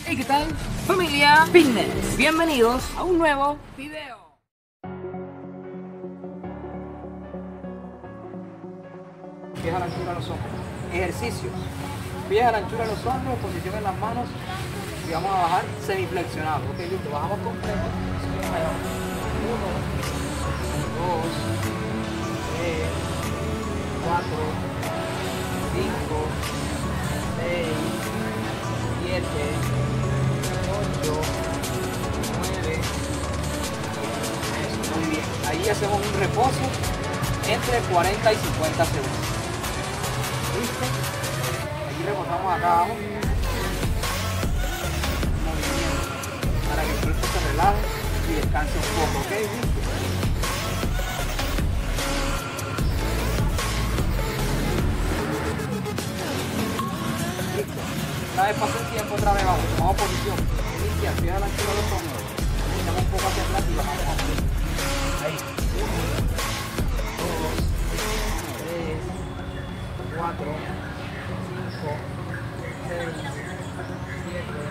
Hey, ¿qué tal? Familia Fitness, bienvenidos a un nuevo video. Pies a la anchura de los hombros. Ejercicios. Pies a la anchura de los hombros, posición en las manos y vamos a bajar semiflexionado. Ok, listo, bajamos completo. 1, 2, 3, 4, 5, 6, 7, 8, 9. Eso, muy bien. Ahí hacemos un reposo entre 40 y 50 segundos. ¿Listo? Aquí reposamos acá abajo. Movimiento para que el cuerpo se relaje y descanse un poco. ¿Ok? ¿Listo? Una vez pasa el tiempo, otra vez vamos a posición. Inicia, pies a la altura de los hombros. Echamos un poco hacia atrás y bajamos a pie. Ahí. 1, 2, 3, 4, 5, 6, 7,